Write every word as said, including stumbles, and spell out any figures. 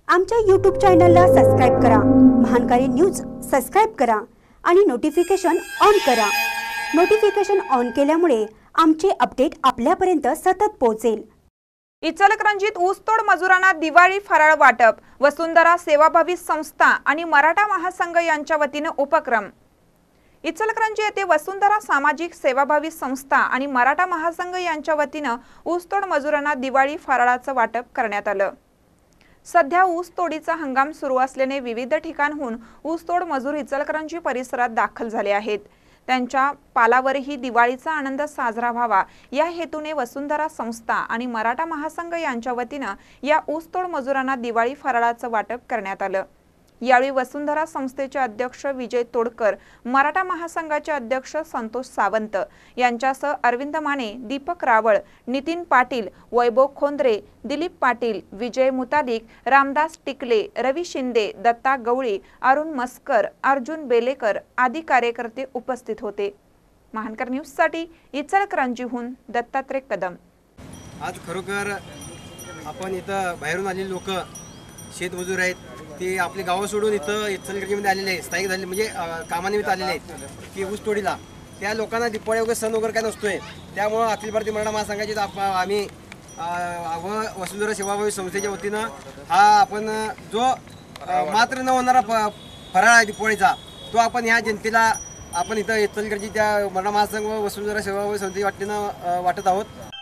आमच्या यूट्यूब चॅनलला सबस्क्राइब करा, महानकारी न्यूज सबस्क्राइब करा आणि नोटिफिकेशन ऑन करा। नोटिफिकेशन ऑन केल्यामुळे आमचे अपडेट आपल्यापर्यंत सतत पोहोचेल। इचलकरंजीत ऊसतोड मजुरांना दिवाळी फराळ वाटप, वसुंधरा सेवाभावी संस्था आणि मराठा महासंघ यांच्या वतीने उपक्रम। इचलकरंजी येथे वसुंधरा सामाजिक सेवाभावी संस्था आणि मराठा महासंघ यांच्या वतीने ऊसतोड मजुरांना दिवाळी फराळाचं वाटप करण्यात आलं। सध्या ऊसतोडीचा हंगाम सुरू असल्याने विविध ठिकाणहून ऊसतोड मजूर इचलकरंजी परिसरात दाखल झाले आहेत। त्यांच्या पालावरही दिवाळीचा आनंद साजरा व्हावा या हेतूने वसुंधरा संस्था आणि मराठा महासंघ यांच्या वतीने या ऊसतोड मजुरांना दिवाळी फराळाचं वाटप करण्यात आलं। यावेळी वसुंधरा संस्थेचे अध्यक्ष विजय तोडकर, मराठा महासंघाचे अध्यक्ष संतोष सावंत यांच्यासह अरविंद माने, दीपक रावळ, नितीन पाटील, वैभव खोंद्रे, दिलीप पाटील, विजय मुतालिक, रामदास टिकले, रवी शिंदे, दत्ता गवळी, अरुण मस्कर, अर्जुन बेलेकर आदी कार्यकर्ते उपस्थित होते। महानकर न्यूज साठी इचलकरंजीहून दत्तात्रय कदम। आज खरोखर आपण इथं बाहेरून आलेले लोक शेतमजूर आहेत, ते आपले गाव सोडून इथं इचलकरंजीमध्ये आलेले आहेत, स्थायिक झाले म्हणजे कामानिमित्त आलेले आहेत की ऊस तोडीला। त्या लोकांना दिवाळी वगैरे सण वगैरे काय नसतोय, त्यामुळं अखिल भारतीय मराठा महासंघाची आम्ही व वसुंधरा सेवाभावी संस्थेच्या वतीनं हा आपण जो मात्र न होणारा फराळ आहे दिवाळीचा, तो आपण ह्या जनतेला आपण इथं इचलकरंजी त्या मराठा महासंघ व वसुंधरा सेवाभावी संस्थेच्या वतीनं वाटत आहोत।